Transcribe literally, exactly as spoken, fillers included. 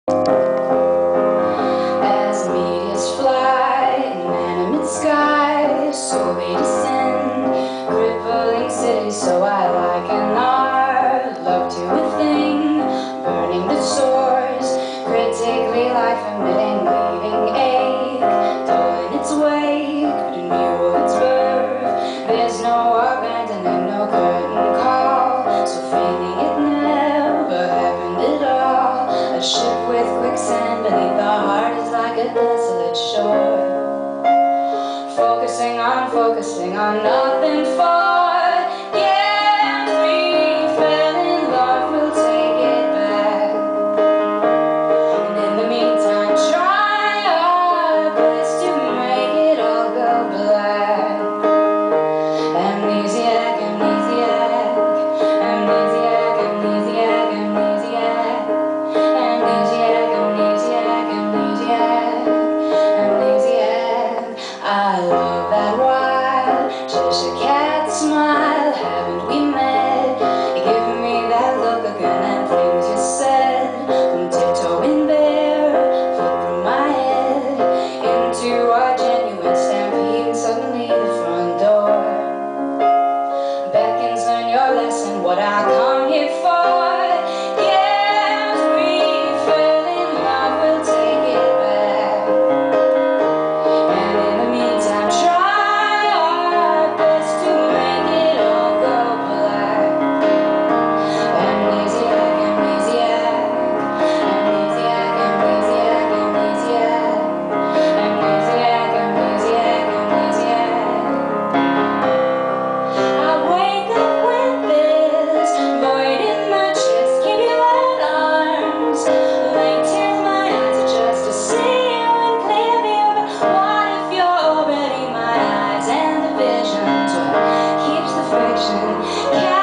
As meteors fly in inanimate skies, so they descend, crippling cities. So I liken our love to a thing burning that soars, critically life-emitting, leaving ache, dull in its wake, but in view of its birth. There's no abandoning, no curtain call, so feigning it never happened at all. A ship with quicksand beneath the heart is like a desolate shore, focusing on, focusing on nothing for. Yeah, we fell in love, we'll take it back. And in the meantime, try our best to make it all go black. Amnesiac, amnesiac, amnesiac, amnesiac, amnesiac, amnesiac, amnesiac, amnesiac, amnesiac. I love that wild Cheshire cat smile. Haven't we met? You give me that look again and things you said come tiptoeing barefoot through my head into our genuine stampede. Suddenly the front door beckons, learn your lesson, what I come here for. Yes, we fell in love, we'll take it back. And in the meantime, try our best to make it all go black. Amnesiac, amnesiac, amnesiac, amnesiac, amnesiac, amnesiac, amnesiac, amnesiac. I wake up with this void in my chest, keep you at arms, late tears my eyes adjust to see you in clear view. But what if you're already my eyes and the visions? What keeps the friction?